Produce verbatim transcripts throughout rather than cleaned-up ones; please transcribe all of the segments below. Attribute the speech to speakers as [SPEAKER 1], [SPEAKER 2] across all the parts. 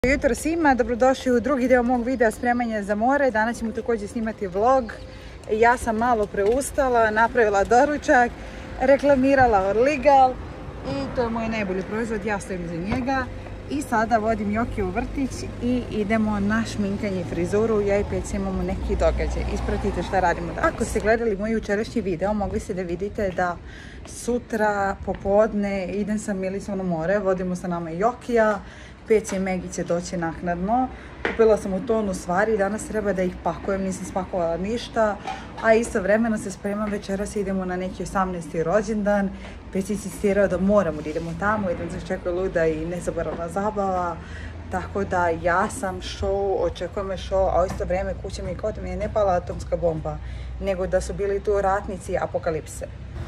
[SPEAKER 1] Jutro svima, dobrodošli u drugi dio mog videa spremanje za more. Danas ćemo također snimati vlog. Ja sam malo preustala, napravila doručak, reklamirala Orligal i to je moj najbolji proizvod, ja stojim za njega. I sada vodim Joki u vrtić i idemo na šminkanje i frizuru. Ja i Peć imamo neki događaj. Ispratite šta radimo danas. Ako ste gledali moj jučerašnji video, mogli ste da vidite da sutra popodne idem sa Milisom na more. Vodimo sa nama Jokija. Peć i Megi će doći naknadno. Kupila sam u tonu stvari, danas treba da ih pakujem, nisam spakovala ništa. A istovremeno se spremam, večeras idemo na neki osamnaesti rođendan. Peć je insistirao da moramo da idemo tamo, jer nas očekuje luda i nezaboravna zabava. Tako da ja sam show, očekuje me show, a u isto vreme kuća mi kao da mi je ne pala atomska bomba, nego da su bili tu ratnici apokalipse.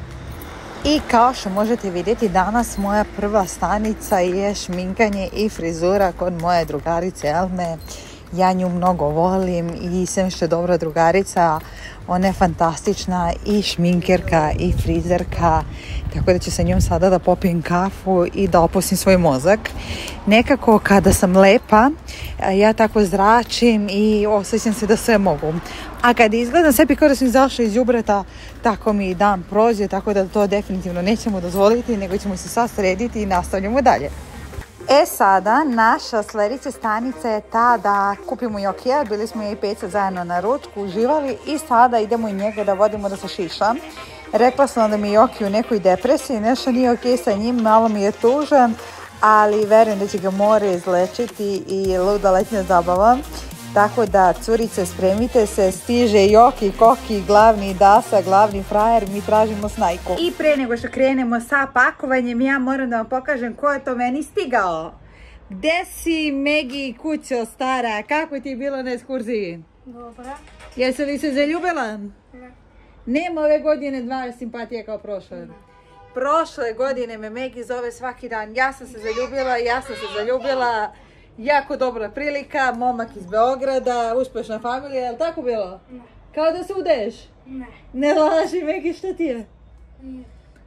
[SPEAKER 1] I kao što možete vidjeti, danas moja prva stanica je šminkanje i frizura kod moje drugarice Elme. Ja nju mnogo volim i sem što je dobra drugarica, ona je fantastična i šminkerka i frizerka, tako da ću sa njom sada da popijem kafu i da opustim svoj mozak. Nekako kada sam lepa, ja tako zračim i osjećam se da sve mogu. A kada izgledam sebi kao da sam izašla iz đubreta, tako mi dan prođe, tako da to definitivno nećemo dozvoliti, nego ćemo se sad srediti i nastavljamo dalje. E sada, naša sljedeća stanica je ta da kupimo Jokija. Bili smo ja i Peca zajedno na ručku, uživali i sada idemo i njega da vodimo da se šiša. Rekla sam da mi je Joki u nekoj depresiji, nešto nije ok sa njim, malo mi je tužan, ali verujem da će ga more izlečiti i luda letnja zabava. Tako da, curice, spremite se, stiže Joki, Koki, glavni Dasa, glavni frajer, mi tražimo snajku. I pre nego što krenemo sa pakovanjem, ja moram da vam pokažem ko je to meni stigao. Gde si, Megi, kućo stara, kako ti je bilo na ekskurziji?
[SPEAKER 2] Dobra.
[SPEAKER 1] Jesi li se zaljubila?
[SPEAKER 2] Ne.
[SPEAKER 1] Nema ove godine dva simpatije kao prošle. Ne. Prošle godine me Megi zove svaki dan, ja sam se zaljubila, ja sam se zaljubila. Jako dobra prilika, momak iz Beograda, uspešna familija, je li tako bilo?
[SPEAKER 2] Ne.
[SPEAKER 1] Kao da se udeš?
[SPEAKER 2] Ne.
[SPEAKER 1] Ne laži, Megi, šta ti je?
[SPEAKER 2] Ne.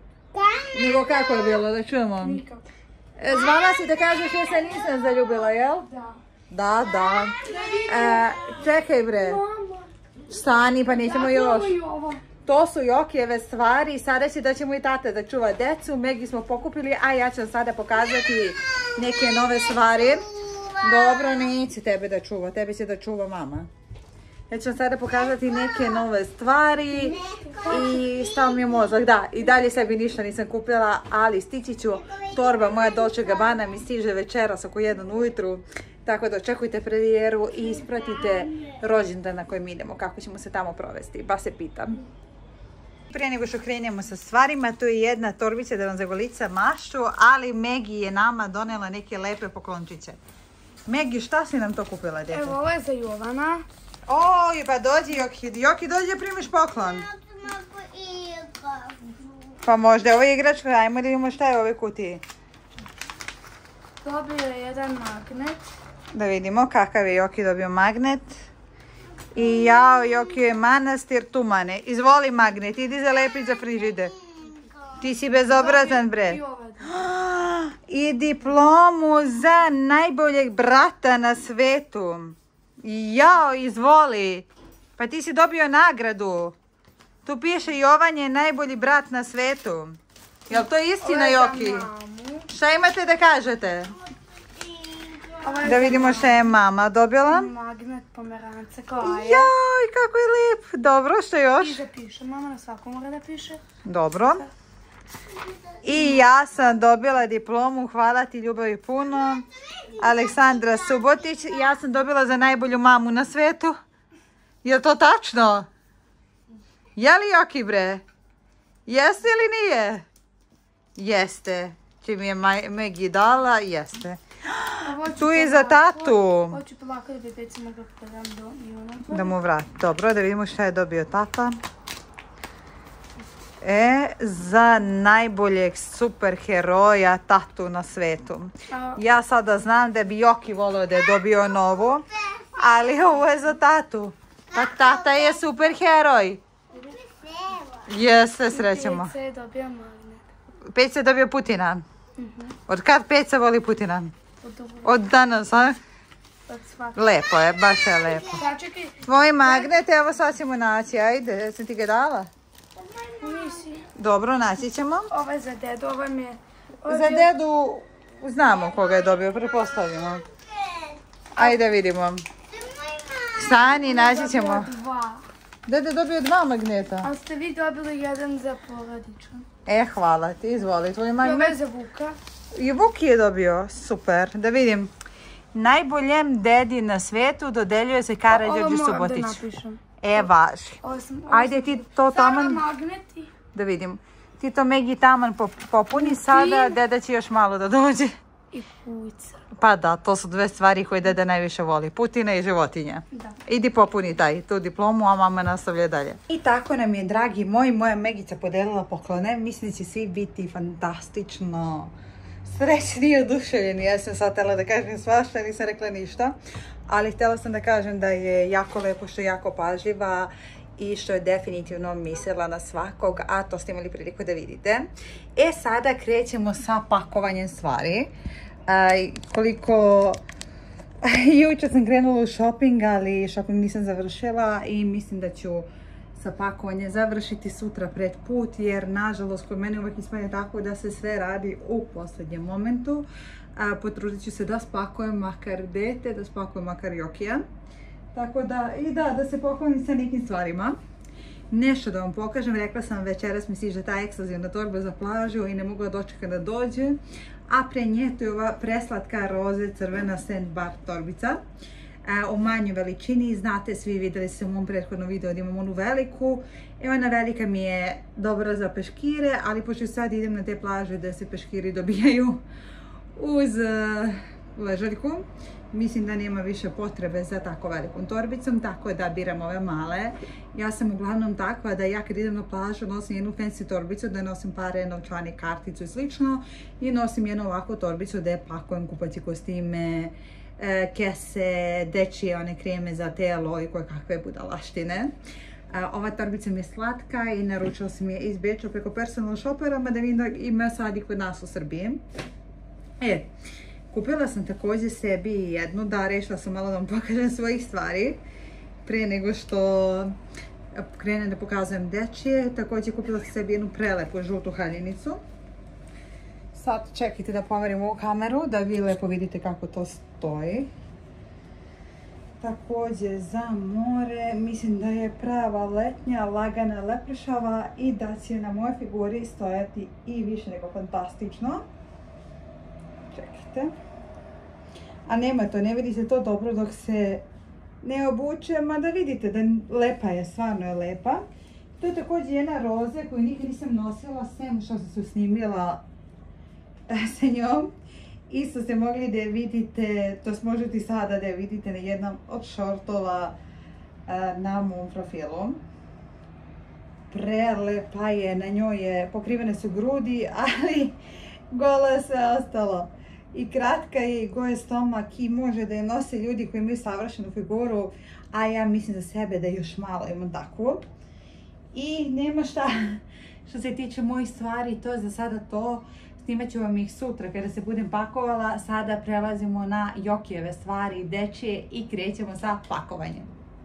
[SPEAKER 1] Nego kako je bilo, da čujemo?
[SPEAKER 2] Nikako.
[SPEAKER 1] Zvala si da kažeš ja se nisam zaljubila, jel?
[SPEAKER 2] Da.
[SPEAKER 1] Da, da. E, čekaj bre,
[SPEAKER 2] Mama.
[SPEAKER 1] stani pa nećemo još.
[SPEAKER 2] Ovo i ovo.
[SPEAKER 1] To su Jokijeve stvari, sada će da ćemo i tate da čuva decu, Megi smo pokupili, a ja ću vam sada pokazati neke nove stvari. Dobro, neće tebe da čuva, tebe će da čuva mama. Ja ću vam sada pokazati neke nove stvari i stao mi je mozak. Da, i dalje sebi ništa nisam kupila, ali stići ću. Torba moja Dolce Gabbana mi stiže večeras oko jedan ujutru. Tako da očekujte premijeru i ispratite rođendan na kojem idemo, kako ćemo se tamo provesti, ba se pitam. Prije nego što krenemo sa stvarima, tu je jedna torbica da vam zagolica mašu, ali Megi je nama donela neke lepe poklončiće. Megi, šta si nam to kupila, djete?
[SPEAKER 2] Evo, ovo je za Jovana.
[SPEAKER 1] Oj, pa dođi Joki, Joki dođi da primiš poklon. Pa možda je ovo igračka, ajmo da vidimo šta je u ovoj kutiji.
[SPEAKER 2] Dobio je jedan magnet.
[SPEAKER 1] Da vidimo kakav je Joki dobio magnet. I jao, Joki je manastir Tumane. Izvoli magnet, idi zalepiti za frižide. Ti si bezobrazan, bre.
[SPEAKER 2] I ovaj.
[SPEAKER 1] I diplomu za najboljeg brata na svetu. Jao, izvoli. Pa ti si dobio nagradu. Tu piše Jovan je najbolji brat na svetu. Jel to istina, Joki? Šta imate da kažete? Da vidimo šta je mama dobila.
[SPEAKER 2] Magnet pomerance Klaja.
[SPEAKER 1] Jaj, kako je lijep. Dobro, što još?
[SPEAKER 2] I da piše, mama na svakom mora da piše.
[SPEAKER 1] Dobro. I ja sam dobila diplomu, hvala ti ljubavi puno. Aleksandra Subotić, ja sam dobila za najbolju mamu na svetu. Je li to tačno? Je li Joki, bre? Jeste ili nije? Jeste. Či mi je Megi dala, jeste. Tu je za tatu.
[SPEAKER 2] Hoću polako da bi Peci mogla da do Ivana.
[SPEAKER 1] Da mu vrati. Dobro, da vidimo šta je dobio tata. E, za najboljeg superheroja tatu na svetu. Ja sada znam da bi Joki volio da je dobio novu, ali ovo je za tatu. Pa tata je superheroj. Jeste, srećemo.
[SPEAKER 2] Peca je dobio magnet.
[SPEAKER 1] Peca je dobio Putina. Od kad Peca voli Putina? Od danas, a?
[SPEAKER 2] od svakog.
[SPEAKER 1] Lepo je, baš je lepo.
[SPEAKER 2] Sačekaj.
[SPEAKER 1] Tvoj magnet, evo sad ćemo naći, ajde, jesam ti ga dala?
[SPEAKER 2] Nisi.
[SPEAKER 1] Dobro, naći ćemo.
[SPEAKER 2] Ovo je za dedu, ovo mi je... ovo je
[SPEAKER 1] Za
[SPEAKER 2] bio-
[SPEAKER 1] dedu znamo koga je dobio, pretpostavimo. Ajde vidimo. Stani, naći ćemo.
[SPEAKER 2] Dobio dva.
[SPEAKER 1] Dede je dobio dva magneta.
[SPEAKER 2] Ali ste vi dobili jedan za porodičan.
[SPEAKER 1] E, hvala ti, izvoli, tvoj
[SPEAKER 2] I ovo
[SPEAKER 1] magnet.
[SPEAKER 2] je za Vuka.
[SPEAKER 1] I Vuk je dobio, super, da vidim. Najboljem dedi na svetu dodeljuje se Karađorđe
[SPEAKER 2] Ovo moram da
[SPEAKER 1] Subotić.
[SPEAKER 2] napišem.
[SPEAKER 1] E, važi.
[SPEAKER 2] Ovo sam... ovo
[SPEAKER 1] Ajde
[SPEAKER 2] sam-
[SPEAKER 1] ti to
[SPEAKER 2] Sara
[SPEAKER 1] taman,
[SPEAKER 2] magneti.
[SPEAKER 1] da vidim. Ti to Megi taman pop- popuni sada, deda će još malo da dođe.
[SPEAKER 2] I kuca.
[SPEAKER 1] Pa da, to su dve stvari koje deda najviše voli, Putina i životinja.
[SPEAKER 2] Da.
[SPEAKER 1] Idi popuni taj, tu diplomu, a mama nastavlja dalje. I tako nam je, dragi moji, moja Megica podelila poklone. Mislim da će svi biti fantastično srećni i oduševljeni. Ja sam sad htjela da kažem svašta, nisam rekla ništa. Ali htjela sam da kažem da je jako lepo, što je jako pažljiva i što je definitivno mislila na svakog, a to ste imali priliku da vidite. E, sada krećemo sa pakovanjem stvari. Aj, koliko... Jučer sam krenula u shopping, ali shopping nisam završila i mislim da ću sa pakovanjem završiti sutra pred put, jer nažalost kod mene uvijek ispadne tako da se sve radi u posljednjem momentu. A, potrudit ću se da spakujem makar dete, da spakujem makar Jokija. Tako da, i da, da se pohvalim sa nekim stvarima. Nešto da vam pokažem, rekla sam večeras mi stiže ta ekskluzivna torba za plažu i ne mogu da dočekam da dođe. A pre nje to je ova preslatka roze crvena sandbar torbica. E, u manjoj veličini, znate svi, vidjeli ste u mom prethodnom videu da imam onu veliku. I ona velika mi je dobra za peškire, ali pošto sad idem na te plaže da se peškiri dobijaju uz uh, ležaljku, mislim da nema više potrebe za tako velikom torbicom, tako da biram ove male. Ja sam uglavnom takva da ja kad idem na plažu nosim jednu fancy torbicu, da nosim pare, novčani, karticu i slično, i nosim jednu ovakvu torbicu da pakujem kupaći kostime, e, kese, dečije one kreme za telo i koje kakve budalaštine. Ova torbica mi je slatka i naručila sam je iz Beča preko personal shoppera, mada vidim da ima sad i kod nas u Srbiji. E, kupila sam također sebi jednu, da, rešila sam malo da vam pokažem svojih stvari pre nego što krenem da pokazujem dečije. Također kupila sam sebi jednu prelepu žutu haljinicu. Sad čekajte da pomerim ovu kameru da vi lepo vidite kako to stoji. Također za more, mislim da je prava letnja, lagana, lepršava i da će na mojoj figuri stojati i više nego fantastično. Čekajte. A nema to, ne vidi se to dobro dok se ne obuče, mada vidite da lepa je, stvarno je lepa. To je također jedna roze koju nikad nisam nosila, sem što sam se snimila sa njom. Isto ste mogli da je vidite, to možete i sada da je vidite na jednom od šortova na mom profilu. Prelepa je, na njoj je, pokrivene su grudi, ali gola je sve ostalo. I kratka je i goje stomak i može da je nose ljudi koji imaju savršenu figuru, a ja mislim za sebe da još malo imam takvu. I nema šta, što se tiče mojih stvari, to je za sada to. Snimat ću vam ih sutra kada se budem pakovala. Sada prelazimo na Jokijeve stvari, dečije i krećemo sa pakovanjem.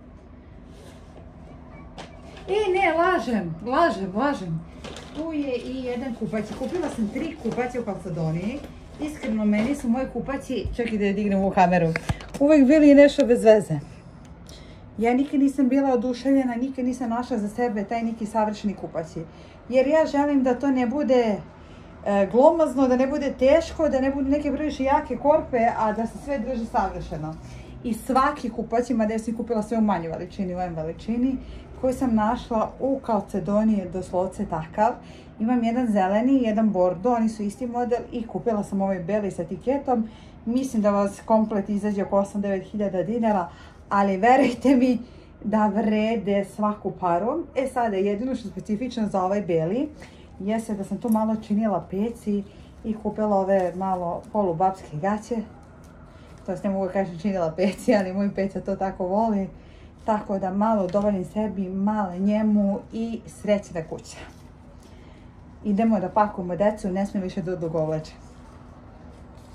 [SPEAKER 1] E, ne, lažem, lažem, lažem. Tu je i jedan kupac. Kupila sam tri kupaće u Kalcedoniji. Iskreno, meni su moji kupaći, čekaj da je dignem ovu kameru, uvijek bili nešto bez veze. Ja nikad nisam bila oduševljena, nikad nisam našla za sebe taj neki savršeni kupaći. Jer ja želim da to ne bude e, glomazno, da ne bude teško, da ne budu neke previše jake korpe, a da se sve drži savršeno. I svaki kupac, mada ja sam kupila sve u manjoj veličini, u ovoj veličini, koji sam našla u Kalcedoniji je doslovce takav. Imam jedan zeleni, jedan bordo, oni su isti model i kupila sam ovaj beli sa etiketom. Mislim da vas komplet izađe oko osam do devet hiljada dinara, ali verujte mi da vrede svaku paru. E sada, jedino što je specifično za ovaj beli jeste da sam tu malo činila peci i kupila ove malo polubabske gaće. To ne mogu kažem činila peci, ali moj peca to tako voli. Tako da malo dovoljim sebi, malo njemu i srećna kuća. Idemo da pakujemo decu, ne smije više da odugovlače.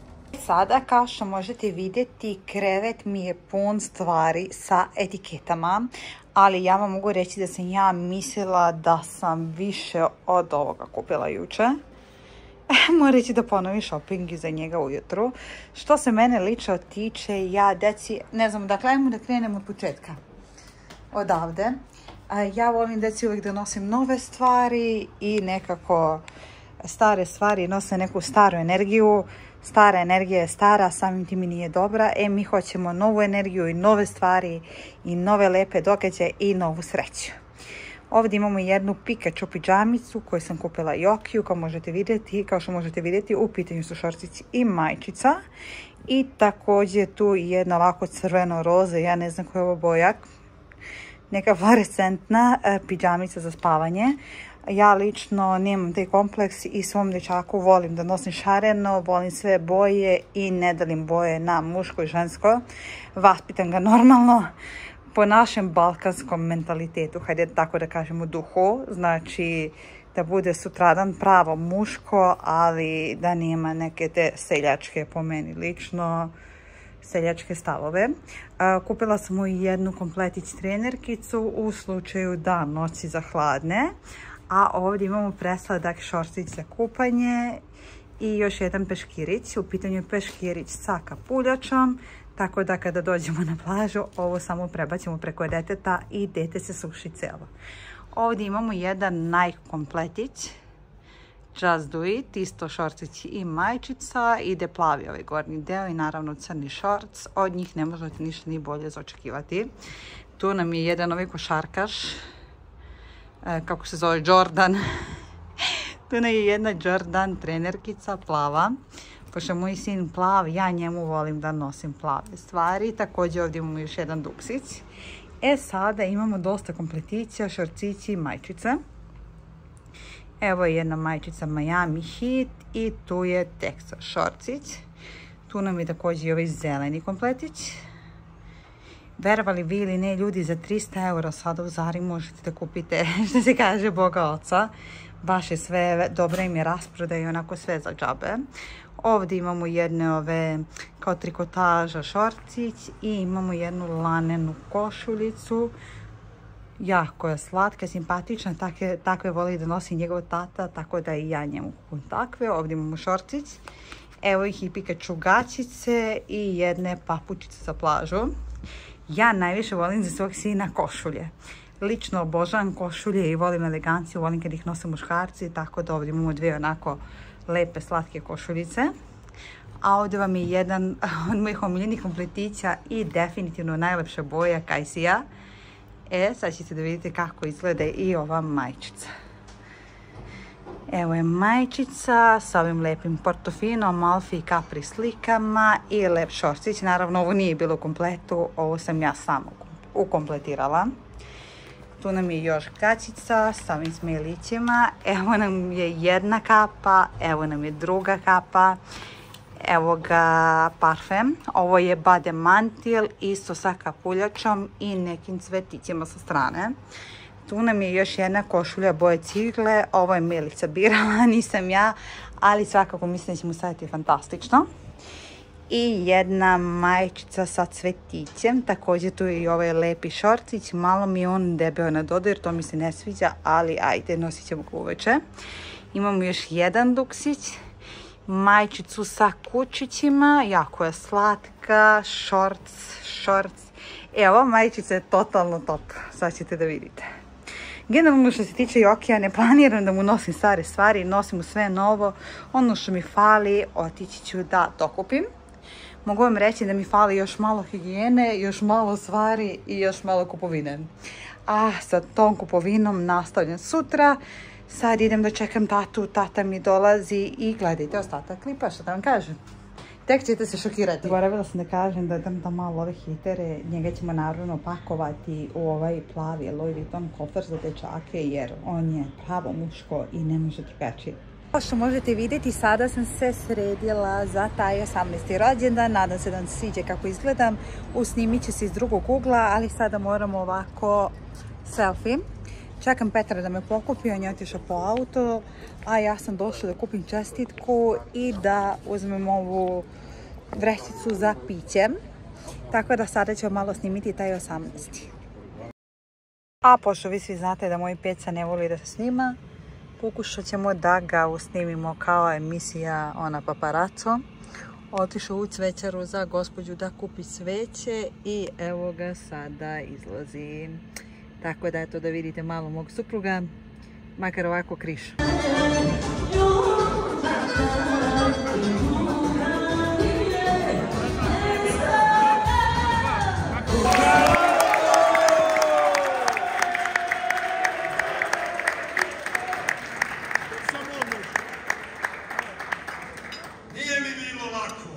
[SPEAKER 1] sada, kao što možete vidjeti, krevet mi je pun stvari sa etiketama, ali ja vam mogu reći da sam ja mislila da sam više od ovoga kupila juče. Moram reći da ponovi shopping iza njega ujutru. Što se mene lično tiče, ja deci, ne znam, dakle, ajmo da krenemo od početka. Odavde. Ja volim deci uvijek da nosim nove stvari i nekako stare stvari nose neku staru energiju. Stara energija je stara, samim tim i nije dobra. E, mi hoćemo novu energiju i nove stvari i nove lepe događaje i novu sreću. Ovdje imamo jednu Pikachu pidžamicu koju sam kupila Jokiju, kao možete vidjeti. Kao što možete vidjeti, u pitanju su šorcići i majčica. I također tu jedna ovako crveno-roze, ja ne znam koja je ovo boja, neka fluorescentna pidžamica za spavanje. Ja lično nemam taj kompleks i svom dječaku volim da nosim šareno, volim sve boje i ne delim boje na muško i žensko. Vaspitam ga normalno po našem balkanskom mentalitetu, hajde tako da kažemo duhu, znači da bude sutradan pravo muško, ali da nema neke te seljačke, po meni lično, seljačke stavove. Kupila sam mu jednu kompletić trenerkicu u slučaju da noći za hladne. A ovdje imamo presladak šorcić za kupanje i još jedan peškirić. U pitanju je peškirić sa kapuljačom, tako da kada dođemo na plažu ovo samo prebacimo preko deteta i dete se suši cijelo. Ovdje imamo jedan Nike kompletić, Just Do It, isto šorcić i majčica, ide plavi ovaj gornji deo i naravno crni šorc. Od njih ne možete ništa ni bolje zaočekivati. Tu nam je jedan ovaj košarkaš, kako se zove, Jordan. Tu je jedna Jordan trenerkica plava. Pošto je moj sin plav, ja njemu volim da nosim plave stvari. Također ovdje imamo još jedan duksić. E sada imamo dosta kompleticija, šorcići i majčice. Evo je jedna majčica Miami Heat i tu je Texas šorcić. Tu nam je također i ovaj zeleni kompletić. Verovali vi ili ne, ljudi, za trista eura sada u Zari možete da kupite, što se kaže, Boga oca. Baš je sve, dobra im je rasprodaja i onako sve za džabe. Ovdje imamo jedne ove kao trikotaža šorcić i imamo jednu lanenu košuljicu. Jako je slatka, simpatična, takve, takve voli da nosi njegov tata, tako da i ja njemu kupim takve. Ovdje imamo šorcić. Evo ih i Pikachu gačice i jedne papučice za plažu. Ja najviše volim za svog sina košulje. Lično obožavam košulje i volim eleganciju, volim kad ih nose muškarci, tako da ovdje imamo dvije onako lepe, slatke košuljice. A ovdje vam je jedan od mojih omiljenih kompletića i definitivno najlepša boja Kajsija. E, sad ćete da vidite kako izgleda i ova majčica. Evo je majčica sa ovim lepim portofinom, Malfi i Capri slikama i lep šorcić. Naravno, ovo nije bilo u kompletu, ovo sam ja samo ukompletirala. Tu nam je još gaćica sa ovim smajlićima. Evo nam je jedna kapa, evo nam je druga kapa. Evo ga parfem. Ovo je Bade Mantil, isto sa kapuljačom i nekim cvetićima sa strane. Tu nam je još jedna košulja boje cigle. Ovo je Milica birala, nisam ja, ali svakako mislim da će mu staviti fantastično. I jedna majčica sa cvetićem. Također tu je i ovaj lepi šorcić. Malo mi je on debeo na dodir, to mi se ne sviđa, ali ajde, nosit ćemo ga uveče. Imamo još jedan duksić. Majčicu sa kučićima, jako je slatka, šorc, šorc. E, ova majčica je totalno top, sad ćete da vidite. Generalno što se tiče Jokija, ne planiram da mu nosim stare stvari, nosim mu sve novo. Ono što mi fali, otići ću da dokupim. Mogu vam reći da mi fali još malo higijene, još malo stvari i još malo kupovine. A sa tom kupovinom nastavljam sutra. Sad idem da čekam tatu, tata mi dolazi i gledajte ostatak klipa, što da vam kažem. Tek ćete se šokirati. Zaboravila sam da kažem da dam da malo ove hitere, njega ćemo naravno pakovati u ovaj plavi Louis Vuitton kofer za dečake jer on je pravo muško i ne može drugačije. Kao što možete vidjeti, sada sam se sredila za taj osamnaesti rođendan. Nadam se da vam se sviđa kako izgledam. Usnimit će se iz drugog ugla, ali sada moramo ovako selfie. Čekam Petra da me pokupi, on je otišao po auto, a ja sam došla da kupim čestitku i da uzmem ovu vrećicu za piće. Tako da sada ćemo malo snimiti taj osamnaesti. A pošto vi svi znate da moj peca ne voli da se snima, pokušat ćemo da ga usnimimo kao emisija ona Paparazzo. Otišao u cvećaru za gospođu da kupi sveće i evo ga sada izlazi. Tako da eto da vidite malo mog supruga, makar ovako kriš.
[SPEAKER 3] Nije mi bilo lako.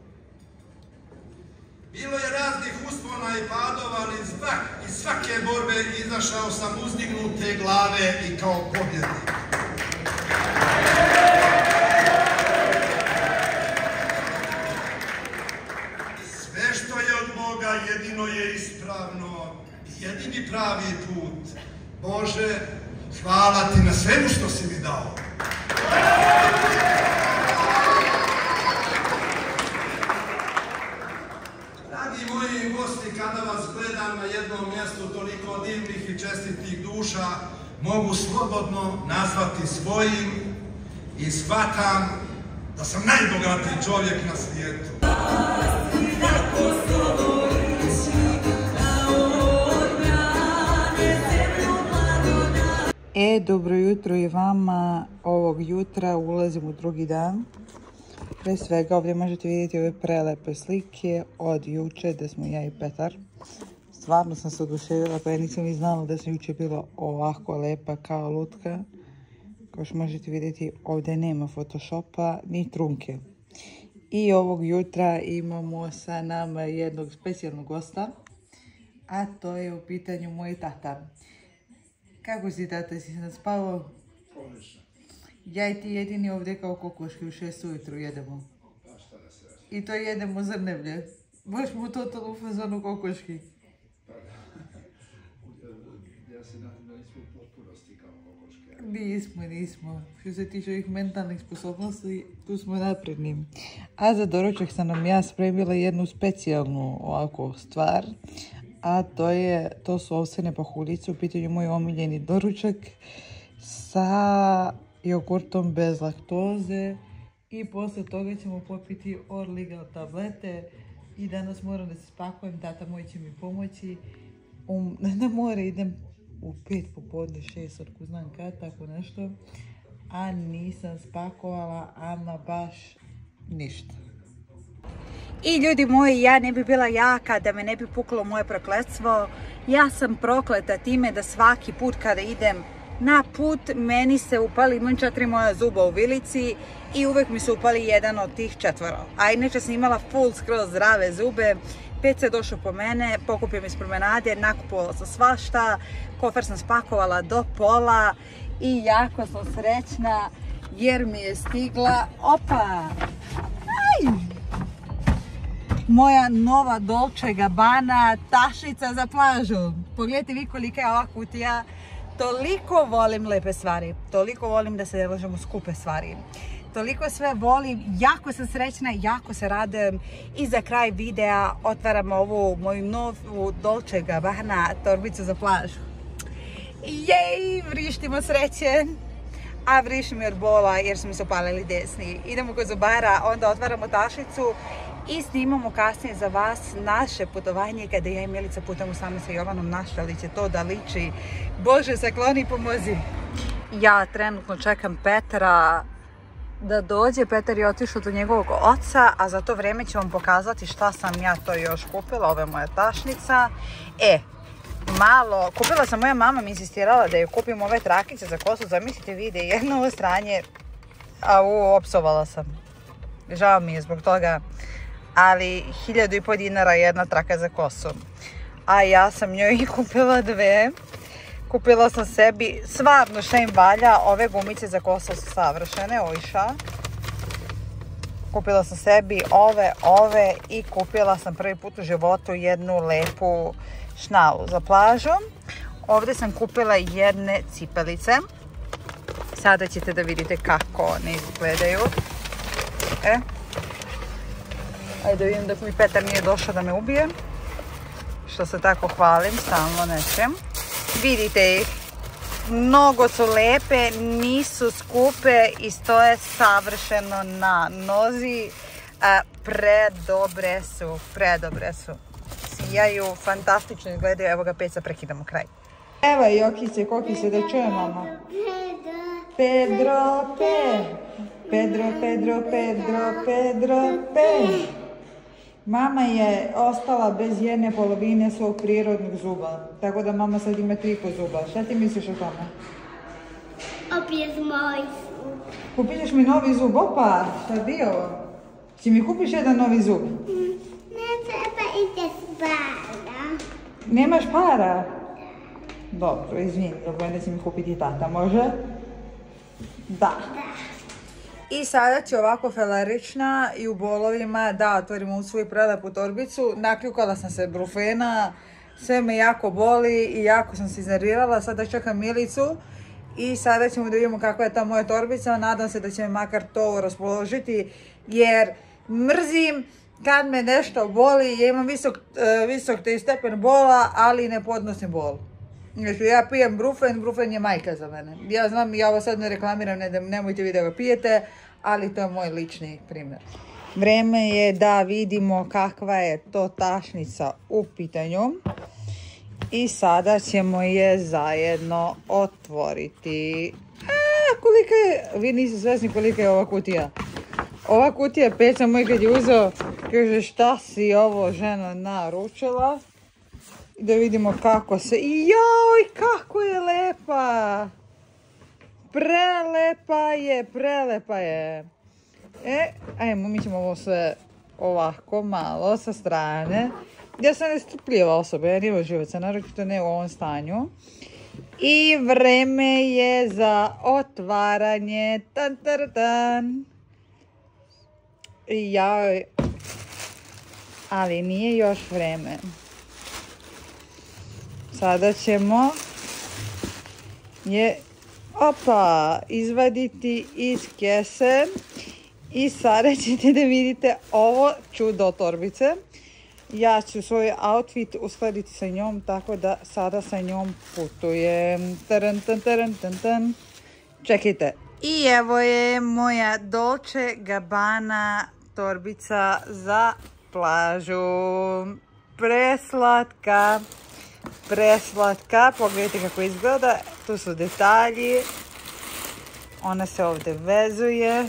[SPEAKER 3] Bilo je raznih uspona i padova, ali iz svake borbe izašao sam uzdignute glave i kao pobjednik. Sve što je od Boga jedino je ispravno, jedini pravi put. Bože, hvala ti na svemu što si mi dao. Dragi moji gosti, kada vas gledam na jednom mjestu toliko divnih i čestitih duša, mogu slobodno nazvati svojim i shvatam da sam najbogatiji čovjek na svijetu.
[SPEAKER 1] E, dobro jutro i vama. Ovog jutra ulazim u drugi dan. Pre svega ovdje možete vidjeti ove prelepe slike od juče da smo ja i Petar. Stvarno sam se oduševila, pa ja nisam ni znala da sam juče bila ovako lepa kao lutka. Kao što možete vidjeti, ovdje nema photoshopa ni trunke. I ovog jutra imamo sa nama jednog specijalnog gosta, a to je u pitanju moj tata. Kako si, tata, si se naspavao? Ja i ti jedini ovdje kao kokoške u šest ujutru jedemo. I to jedemo zrnevlje. Baš mu total u fazonu kokoški.
[SPEAKER 3] Ja se nadam da nismo u potpunosti kao kokoške.
[SPEAKER 1] Nismo, nismo. Što se tiče ovih mentalnih sposobnosti, tu smo napredni. A za doručak sam nam ja spremila jednu specijalnu ovako stvar. A to je, to su ovsene pahuljice, u pitanju moj omiljeni doručak sa jogurtom bez laktoze i posle toga ćemo popiti Orligal tablete i danas moram da se spakujem, tata moj će mi pomoći. Um, na more idem u pet popodne, šest, otko znam kad, tako nešto, a nisam spakovala ama baš ništa. I ljudi moji, ja ne bi bila jaka da me ne bi puklo moje prokletstvo. Ja sam prokleta time da svaki put kada idem na put, meni se upali, imam četiri moja zuba u vilici i uvek mi se upali jedan od tih četvoro. A inače sam imala full skroz zdrave zube. Peca je došao po mene, pokupio mi iz promenade, nakupovala sam svašta, kofer sam spakovala do pola i jako sam srećna jer mi je stigla, opa, aj! Moja nova Dolce Gabbana tašnica za plažu. Pogledajte vi kolika je ova kutija. Toliko volim lepe stvari, toliko volim da se ne lažem u skupe stvari. Toliko sve volim, jako sam srećna, jako se radujem i za kraj videa otvaram ovu moju novu Dolce Gabbana torbicu za plažu. Jej, vrištimo sreće! A vrišim jer bola jer su mi se upalili desni. Idemo kod zubara, onda otvaramo tašnicu i snimamo kasnije za vas naše putovanje kada ja i Milica putamo same sa Jovanom, naša li će to da liči. Bože, sakloni i pomozi. Ja trenutno čekam Petra da dođe. Petar je otišao do njegovog oca, a za to vrijeme ću vam pokazati šta sam ja to još kupila. Ovo je moja tašnica. E, malo, kupila sam, moja mama mi insistirala da je kupim ove trakice za kosu. Zamislite, vide jedno ovo stranje, a u, opsovala sam. Žao mi je zbog toga. Ali hiljadu i pol dinara jedna traka za kosu. A ja sam njoj kupila dve. Kupila sam sebi, stvarno šta im valja, ove gumice za kosu su savršene, ojša. Kupila sam sebi ove, ove i kupila sam prvi put u životu jednu lepu šnalu za plažu. Ovdje sam kupila jedne cipelice. Sada ćete da vidite kako one izgledaju. E. Ajde vidim dok mi Petar nije došao da me ubije. Što se tako hvalim stalno nečem. Vidite ih. Mnogo su lepe, nisu skupe i stoje savršeno na nozi. A, predobre su, predobre su. Sijaju, fantastično izgledaju. Evo ga, Peca, prekidamo kraj. Evo i okice, kokice, da čujem, mama. Pedro, Pe. Pedro, Pedro, Pedro, Pedro, Pe. Mama je ostala bez jedne polovine svog prirodnog zuba. Tako da mama sad ima tri po zuba. Šta ti misliš o tome?
[SPEAKER 4] Opet moj zub.
[SPEAKER 1] Kupit ćeš mi novi zub? Opa, šta bi ovo? Či mi kupiš jedan novi zub?
[SPEAKER 4] Ne treba ide para.
[SPEAKER 1] Nemaš para? Dobro, izvini, dobro da će mi kupiti tata, može? Da. I sada ću ovako felerična i u bolovima da otvorimo u svoju prelepu torbicu. Nakljukala sam se brufena, sve me jako boli i jako sam se iznervirala. Sada čekam Milicu i sada ćemo da vidimo kakva je ta moja torbica. Nadam se da će me makar to raspoložiti jer mrzim kad me nešto boli. Ja imam visok, uh, visok stepen bola, ali ne podnosim bol. Znači, ja pijem brufen, brufen je majka za mene. Ja znam, ja ovo sad ne reklamiram, ne, nemojte vi da ga pijete, ali to je moj lični primjer. Vreme je da vidimo kakva je to tašnica u pitanju. I sada ćemo je zajedno otvoriti. A, kolika je, vi niste svesni kolika je ova kutija. Ova kutija je Peca moj kad je uzeo, kaže šta si ovo žena naručila. Da vidimo kako se... Joj, kako je lepa! Prelepa je, prelepa je. E, ajmo, mi ćemo ovo sve ovako malo sa strane. Ja sam nestrpljiva osoba, ja nijem živaca, naročito ne u ovom stanju. I vreme je za otvaranje. Tan, tan, tan. Joj. Ali nije još vreme. Sada ćemo je opa, izvaditi iz kese i sada ćete da vidite ovo čudo torbice. Ja ću svoj outfit uskladiti sa njom, tako da sada sa njom putujem. Taran, tan, taran, tan, tan. Čekajte. I evo je moja Dolce Gabbana torbica za plažu. Preslatka. Preslatka, pogledajte kako izgleda, tu su detalji, ona se ovdje vezuje.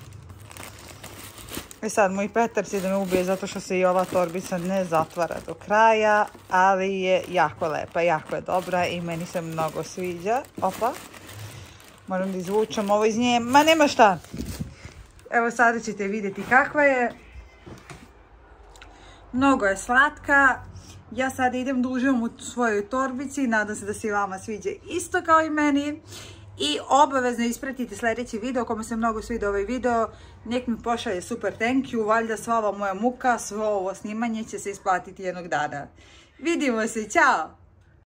[SPEAKER 1] I sad moj Petar će da me ubije zato što se i ova torbica ne zatvara do kraja, ali je jako lepa, jako je dobra i meni se mnogo sviđa. Opa, moram da izvučem ovo iz nje, ma nema šta. Evo sada ćete vidjeti kakva je, mnogo je slatka. Ja sada idem da uživam u svojoj torbici, nadam se da se i vama sviđa isto kao i meni. I obavezno ispratite sljedeći video, kome se mnogo sviđa ovaj video, nek mi pošalje super thank you, valjda sva ova moja muka, svo ovo snimanje će se isplatiti jednog dana. Vidimo se, ćao!